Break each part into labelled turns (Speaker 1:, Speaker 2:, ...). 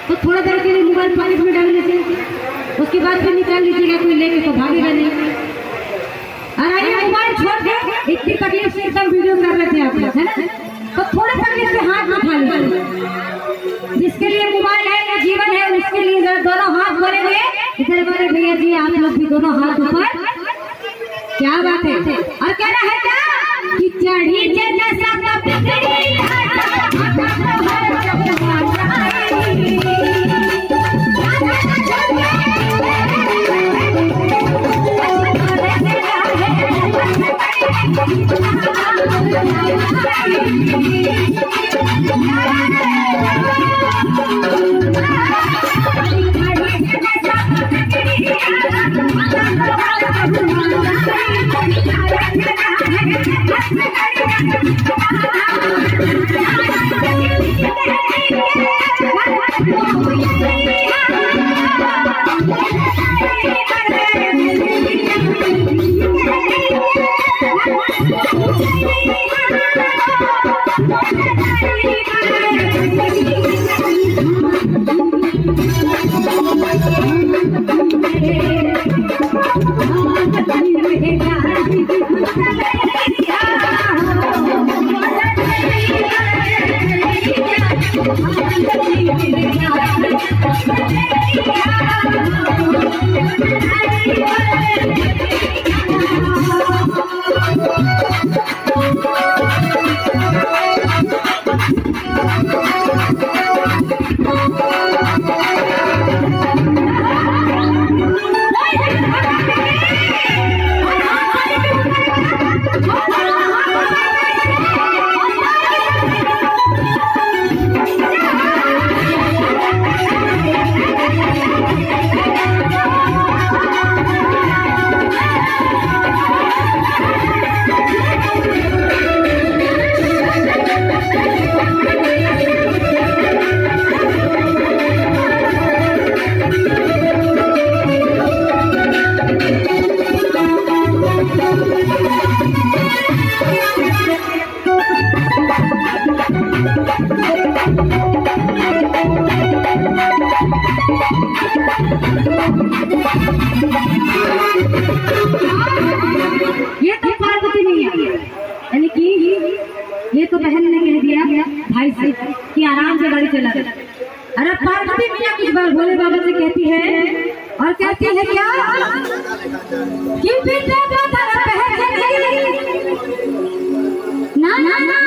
Speaker 1: तो थोड़ा देर के लिए मोबाइल पॉकेट में डाल लीजिए, उसके बाद फिर निकाल लीजिएगा, कोई लेके तो भागेगा नहीं। और आइए मोबाइल छोड़ के इतनी तकलीफ से एकदम वीडियो कर रहे थे आप लोग, है ना, तो थोड़ा तकलीफ से हाथ उठा लीजिए। जिसके लिए मोबाइल है या जीवन है उसके लिए दोनों हाथ भरेंगे। इधर वाले भैया जी आप लोग भी दोनों हाथ ऊपर। क्या बात है। और कहना है क्या कि चढ़ी जैसा ये तो बहन ने कह दिया भाई से कि आराम से गाड़ी चला। अरे पार्वती मैया कुछ बार भोले बाबा से कहती है, और कहती है क्या कि बेटा ना ना ना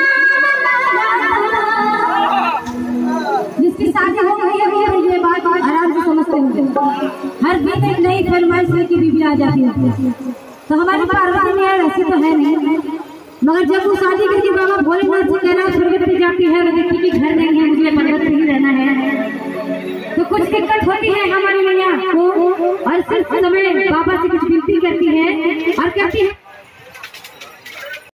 Speaker 1: जिसकी शादी हो गई है ये बात आराम से समझते होंगे। हर दिन एक नई फरमाइश लेके बीवी आ जाती है। तो हमारी पार्वती मैया ऐसे तो है नहीं, मगर जब वो शादी करके बाबा भोलेनाथ से कहना स्वर्ग पे जाती है, वो देखती कि घर नहीं है, मुझे पर्वत पे ही रहना है, तो कुछ दिक्कत होती है हमारी मैया को। और सिर्फ समय बाबा से कुछ विनती करती है और कहती है